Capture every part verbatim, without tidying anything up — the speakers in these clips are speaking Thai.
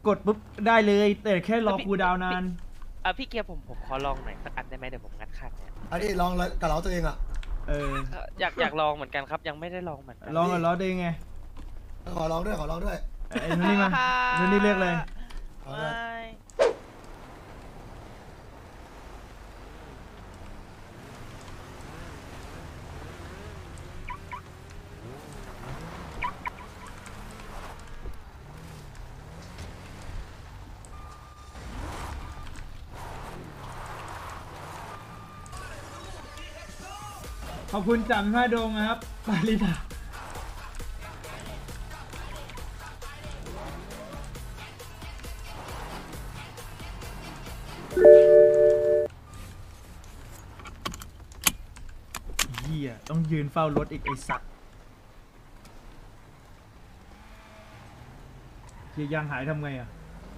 กดปุ๊บได้เลยแต่แค่รอคูลดาวน์นานอ่ะพี่เกียร์ผมผมขอลองหน่อยสักอันได้ไหมเดี๋ยวผมงัดขันเนี่ยอันนี้ลองกับเราตัวเองอ่ะเอออยากอยากลองเหมือนกันครับยังไม่ได้ลองเหมือนกันลองกับล้อได้ไงขอลองด้วยขอลองด้วยไอ้นี่มาไอ้นี่เรียกเลยขอบคุณจำห้าดงนะครับปาริตาเฮียต้องยืนเฝ้ารถอีกไอสัตว์เฮียยางหายทำไงอ่ะ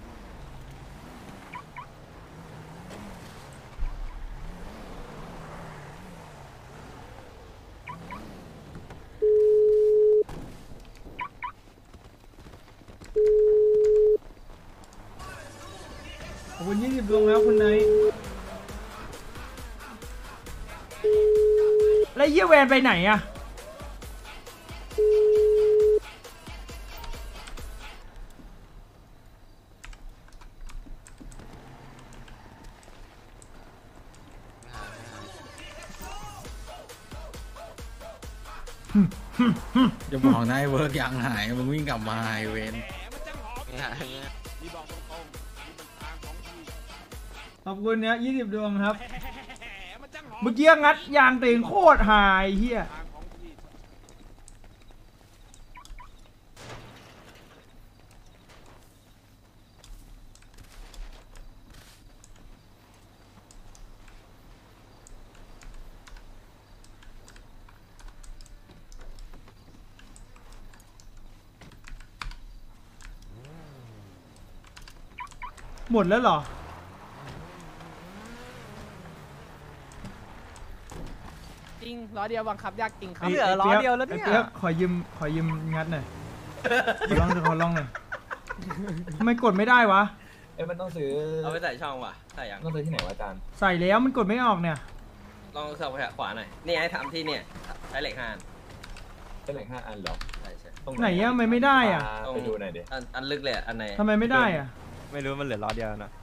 ขอบคุณยี่สิบดวงแล้วคุณนายแล้วเยี่ยแวนไปไหนอะจะบอกนายเวิร์กยังหายมึงวิ่งกลับมาไอเวนขอบคุณเนี้ยยี่สิบดวงครับเมื่อกี้งัดยางเต็งโคตรหายเฮียหมดแล้วเหรอจริงล้อเดียวบังคับยากจริงครับเหลือล้อเดียวแล้วเนี่ยขอยืมขอยืมงัดหน่อยขอลองขอลองหน่อยทำไมกดไม่ได้วะเอ้ยมันต้องซื้อเอาไปใส่ช่องว่ะใส่ยังต้องซื้อที่ไหนวะอาจารย์ใส่แล้วมันกดไม่ออกเนี่ยลองสับขวาหน่อยนี่ให้ทำที่เนี่ยใช้เหล็กห้าอันใช้เหล็กห้าอันเหรอใช่ใช่ไหนอะทำไมไม่ได้อ่ะไปดูหน่อยดิอันลึกเลยอันไหนทำไมไม่ได้อ่ะไม่รู้มันเหลือล้อเดียวนะ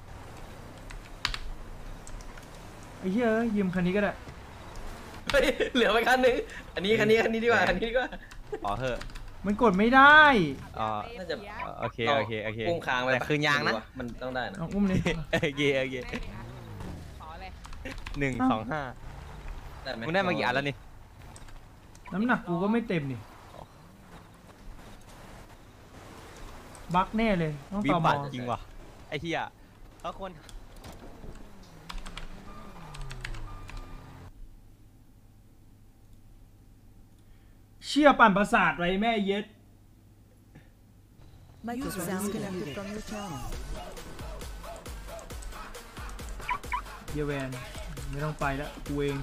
ไอ้เหี้ยยืมคันนี้ก็ได้เหลือไปคันนึงอันนี้คันนี้คันนี้ดีกว่าคันนี้ดีกว่าอ๋อเหอะมันกดไม่ได้อ๋อน่าจะโอเคโอเคโอเคอุ้มค้างไว้แต่คืนยางนะมันต้องได้นะอุ้มนี่โอเคโอเคหนึ่งสองห้ามึงได้มากี่อันแล้วนี่น้ำหนักกูก็ไม่เต็มนี่บั๊กแน่เลยต้องต่อมอจริงว่ะไอ้ที่อ่ะเขาคนเชี่ยปั่นประสาทไว้แม่เย็ดเยแวนไม่ต้องไปแล้วกูเอง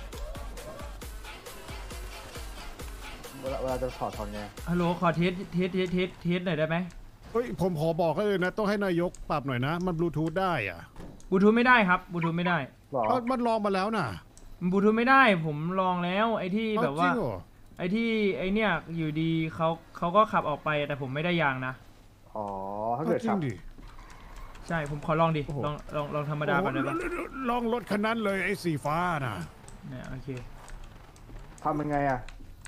เวลาเวลาจะถอดถอดไงฮัลโหลขอเทสเทสเทสเทสเทสหน่อยได้ไหมเฮ้ยผมขอบอกก็เลยนะต้องให้นายกปรับหน่อยนะมันบลูทูธได้อ่ะบลูทูธไม่ได้ครับบลูทูธไม่ได้มันลองมาแล้วน่ะมันบลูทูธไม่ได้ผมลองแล้วไอ้ที่แบบว่าไอ้ที่ไอ้เนี่ยอยู่ดีเขาเขาก็ขับออกไปแต่ผมไม่ได้ยางนะอ๋อถ้าเกิดขับใช่ผมขอลองดิลองลองลองธรรมดาก่อนได้ปะลองรถคันนั้นเลยไอ้สีฟ้าน่ะเนี่ยโอเคทำยังไงอ่ะ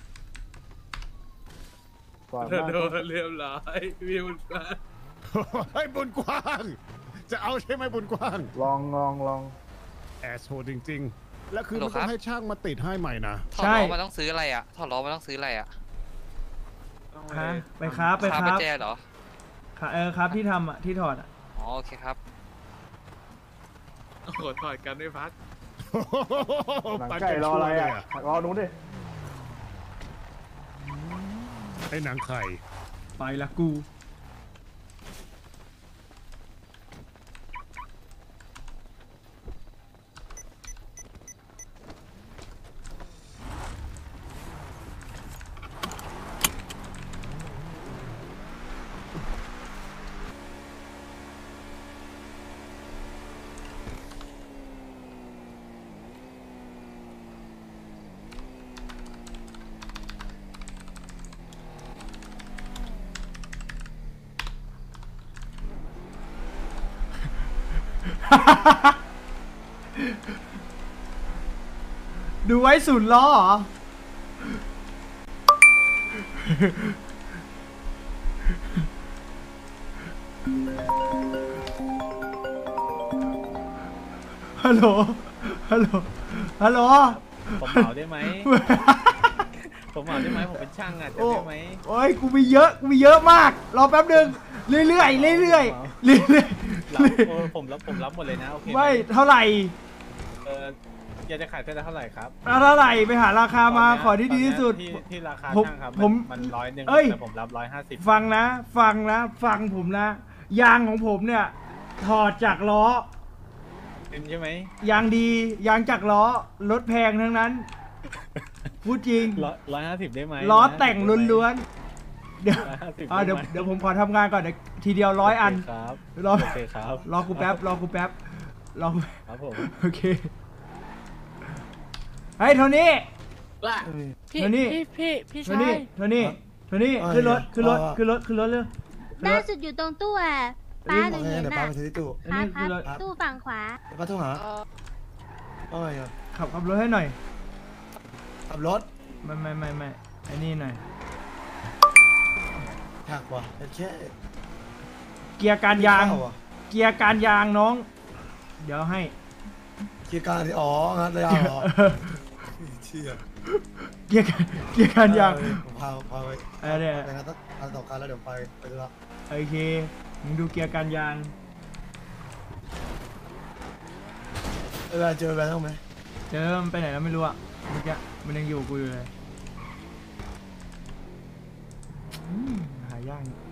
โดนเรียบร้อยวิวกว้างให้บุญกว้างจะเอาใช่ไหมบุญกว้างลองลองลองแอสโหดจริงๆแล้วคือมันต้องให้ช่างมาติดให้ใหม่นะถอดล้อมันต้องซื้ออะไรอ่ะถอดล้อมันต้องซื้ออะไรอ่ะฮะไปครับไปครับแจเหรอเออครับที่ทำอ่ะที่ถอดอ่ะอ๋อโอเคครับโอ้โหถอดกันไม่พักหนังไก่รออะไรอ่ะรอนู้นดิไอ้หนังไข่ไปละกูดูไว้ศูนย์ล้อเหรอ ฮัลโหล ฮัลโหล ฮัลโหลผมเหมาได้ไหม ผมเหมาได้ไหมผมเป็นช่างอ่ะจะโอ้ได้ไหมโอ้ยกูมีเยอะ กูมีเยอะมาก รอแป๊บนึง เรื่อยๆ เรื่อยๆ เรื่อยรับเออผมรับผมรับหมดเลยนะโอเคๆหไม่ เท่าไหร่เอออยากจะขายเส้นละเท่าไหร่ครับเอาเท่าไหร่ ไปหาราคามา ขอที่ดีที่สุดตอนเนี้ยที่ที่ราคาผมช่างครับผมมันร้อยหนึ่งเอ้ยแต่ผมรับร้อยห้าสิบฟังนะ ฟังนะ ฟังผมนะ ยางของผมเนี่ย ถอดจากล้อใช่ไหมยางดี ยางจากล้อ รถแพงทั้งนั้น พูดจริงร้อยร้อยห้าสิบได้ไหมล้อแต่งล้วนๆ เดี๋ยวร้อยห้าสิบอ่าเดี๋ยวไไหมเดี๋ยวผมขอทำงานก่อนเดี๋ยวทีเดียวร้อยอันโเคครับรอโอเคครับรอกูแป๊บ รอกูแป๊บ รอกูครับผมโอเค เฮ้ยโทนี่ว่าพี่โทนี่พี่พี่พี่โทชายนี่ โทนี่ โทนี่ ขึ้นรถ ขึ้นรถ ขึ้นรถ ขึ้นรถเร็วขึ้นล่ารถสุดอยู่ตรงตู้อ่ะป้าหนูโอเคเห็นเดี๋ยวป้าอ่ะไปซื้อที่ตู้อันครันี้บคือรถครับตู้ฝั่งขวาเดี๋ยวป้าโทรหาเอ่อว่าไงครับขับขับรถให้หน่อยขับรถไม่ไม่ไม่ไม่ไอ้นี่หน่อยหักว่ะเป็นแค่เกียร์การยางข้วว่ะเกียร์การยางน้อง เดี๋ยวให้เกียร์การอ๋องั้นเลยอ่ะเหรอเชี่ยเกียร์การเกียร์การยางเออผมพาพาไปเออเนี่ยไปงานต้องการต่อการแล้วเดี๋ยวไปไปดูละโอเคมึงดูเกียร์การยางเวลาเจอแบงค์ต้องไหมเจอมันไปไหนแล้วไม่รู้อะเมื่อกี้มันยังอยู่กูอยู่เลยอืมหายากนี่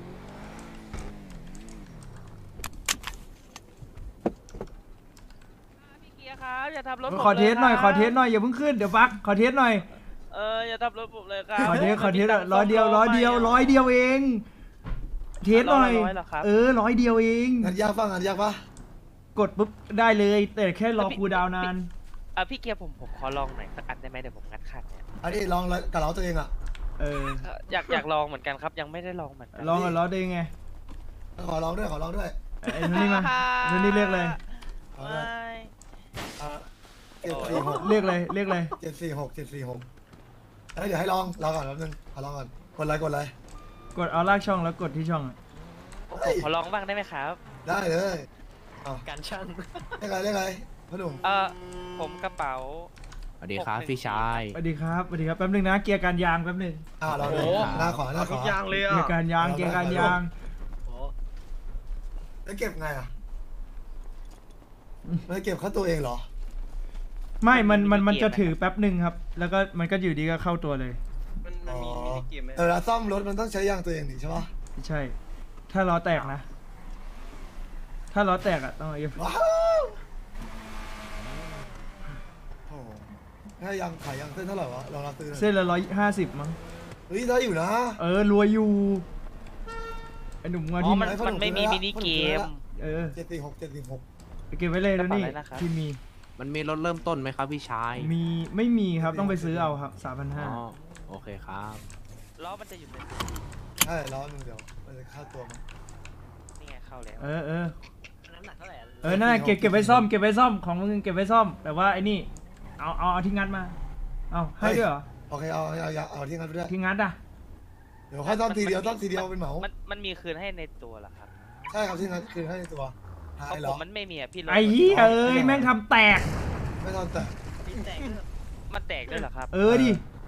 พี่เกียร์ครับอย่าทำรถผมขอเทสหน่อยลขอเทสหน่อยอย่าเพิ่งขึ้นเดี๋ยวบักขอเทสหน่อยเอออย่าทำรถผมเลยครับขอเทสขอเทสร้อยเดียวร้อยเดียวร้อยเดียวเอง เทสหน่อยร้อยเหรอครับเออร้อยเดียวเองงานยากป่ะงานยากป่ะกดปุ๊บได้เลยแต่แค่รอคูลดาวน์นานอ่ะพี่เกียร์ผมผมขอลองหน่อยสักอันได้ไหมเดี๋ยวผมงัดขันเนี่ยอันนี้ลองกับเราตัวเองอ่ะเออเอ่ออยากอยากลองเหมือนกันครับยังไม่ได้ลองเหมือนกัลองกับล้อได้ไงขอลองด้วยขอลองด้วยไอ้นู่นนี่มานู่นนี่เรียกเลยเอาไม่เลยอ่ะเจ็ดสี่หกเรียกเลยเรียกเลยเจ็ดสี่หกเจ็ดสี่หกเอ้ยเดี๋ยวให้ลองลองก่อนแป๊บนึงขอลองก่อนกดไลค์กดไลค์กดเอาลากช่องแล้วกดที่ช่องอะผมขอลองบ้างได้ไหมครับได้เลยเอาการช่างเรียกอะไรเรียกอะไรพ่อหนุ่มเออผมกระเป๋าสวัสดีครับพี่ชายสวัสดีครับสวัสดีครับแป๊บนึงนะเกียร์การยางแป๊บนึงอ่าลองดูหน้าขอหน้าขอทุกอย่างเลยเกียอ่ะร์การยางเกียร์การยางแล้วเก็บไงอ่ะไม่เก็บเข้าตัวเองเหรอไม่มันมันมันจะถือแป๊บหนึ่งครับ แล้วก็มันก็อยู่ดีก็เข้าตัวเลยมันมันมีมินิเกมไหมเออซ่อมรถมันต้องใช้ยางตัวเองดิใช่ปะไม่ใช่ ถ้าล้อแตกนะ ถ้าล้อแตกอะต้องเอาเอฟว้าวโอ้โหให้ยางขายยางเส้นเท่าไหร่วะลองรับซื้อหน่อยเส้นละร้อยห้าสิบมั้งเฮ้ยได้อยู่นะเออรวยอยู่ไอหนุ่มงาอ๋อที่มันให้ขนมมันไม่มีซื้อมิละนิเกมเออเจ็ดสี่หกเจ็ดสี่หกไปเก็บไว้เลยแล้วนี่กระเป๋าอะไรนะครับที่มีมันมีรถเริ่มต้นไหมครับพี่ชายมีไม่มีครับต้องไปซื้อเอาครับสามพันห้าอ๋อโอเคครับล้อมันจะอยู่ในใช่ร้อนหนึ่งเดี๋ยวมันจะเข้าตัวมั้งนี่ไงเข้าแล้วเออเออน้ำหนักเท่าไหร่อะเออนั่นแหละเก็บเก็บไว้ซ่อมเก็บไว้ซ่อมของมึงเก็บไว้ซ่อม แต่ว่าไอ้นี่เอาเอาเอาที่งัดมาเอาให้ด้วยเหรอโอเคเอาเอาเอาเอาที่งั้นไปด้วยที่งัดอะเดี๋ยวค่อยซ่อมทีเดียวซ่อมทีเดียวเป็นเหมามันมันมีคืนให้ในตัวเหรอครับใช่ครับที่งั้นคือให้ในตัวขหาองยเหรผอมมันไม่มีอ่ะพี่รถไอ้เหี้ยเอ้ยแม่งทำแตกไม่ต้องแต่มันแตกด้วยเหรอครับเออดิ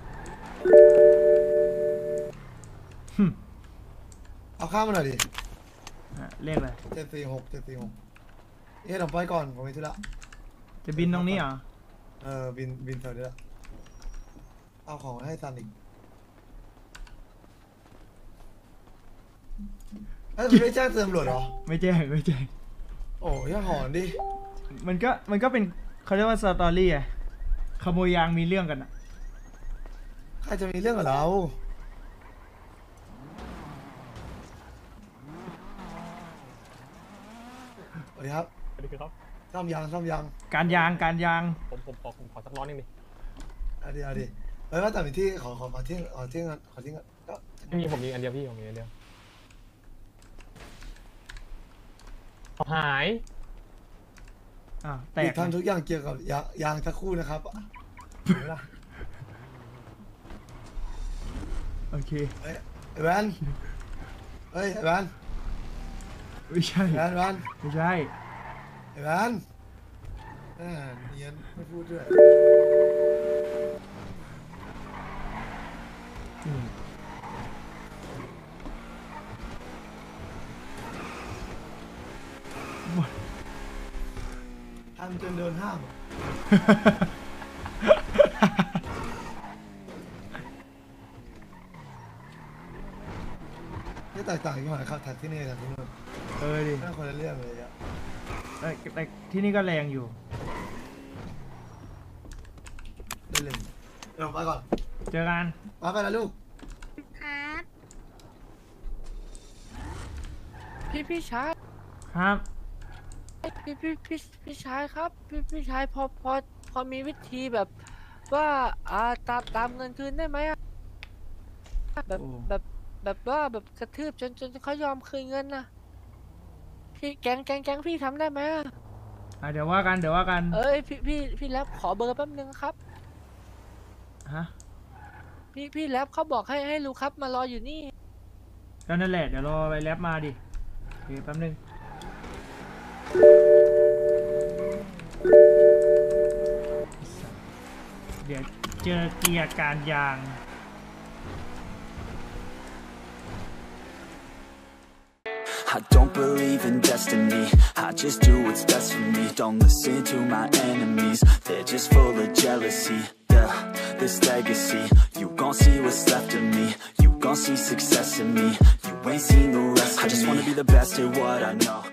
หึเอาข้ามมาหน่อยดิอ่ะเรียกอะไรเจ็ดสี่หกเจ็ดสี่หกเอ๊ะเดี๋ยวไปก่อนผมไปธุระจะบินตรงนี้เหรอเออบินบินแถวนี้ละเอาของให้ซันอีกเอ้ยไม่แจ้งเตือนตำรวจเหรอไม่แจ้งไม่แจ้งโอ้ยอย่าหอนดิมันก็มันก็เป็นเขาเรียกว่าสตอรี่อะขโมยยางมีเรื่องกันอะใครจะมีเรื่องกับเราสวัสดีครับสวัสดีครับซ่อมยางซ่อมยางการยางการยางผมผมขอผมขอสักร้อนหนึงดิเอาดีเอาดีเอ้ยว่าแต่มีที่ขอขอขอที่ขอที่งานขอที่งานก็ไม่มีผมมีอันเดียวพี่ผมมีอันเดียวหายอ่ะแตอีกกทำทุกอย่างเกี่ยวกับยางยางสักครู่นะครับเห็นไหมล่ะโอเคเฮ้ยไอ้แวนเฮ้ยไอ้แวนไม่ใช่ไอ้แวนแวนไม่ใช่ไอ้แวนแหมเนียนไม่พูดด้วยอืมทำจนโดนห้ามนี่แตกต่างกันหน่อยครับแท็กที่นี่กับที่นู่นเออดิไม่คนละเรื่องเลยอะแต่แต่ที่นี่ก็แรงอยู่ได้เลยเดี๋ยวไปก่อนเจอกันมาไปแล้วลูกครับพี่พี่ชายครับพี่พี่พี่พี่ชายครับ พี่พี่ชายพอพอพอมีวิธีแบบว่าอ่าตามตามเงินคืนได้ไหมอะแบบโอ้แบบแบบว่าแบบกระทืบจนจนเขายอมคืนเงินนะพี่แก๊งแก๊งแก๊งพี่ทำได้ไหมอะอ่ะเดี๋ยวว่ากันเดี๋ยวว่ากันเอ้ยพี่พี่พี่แรปขอเบอร์แป๊บนึงครับฮะพี่พี่แรปเขาบอกให้ให้ลูกครับมารออยู่นี่ก็นั่นแหละเดี๋ยวรอไปแรปมาดิโอเคแป๊บนึงเดี๋ยวเจอเกียร์การยาง I don't believe in destiny, I just do what's best for me. Don't listen to my enemies, they're just full of jealousy. Yeah, this legacy, you gon' see what's left of me. You gon' see success in me, you ain't seen the rest of me. I just wanna be the best at what I know.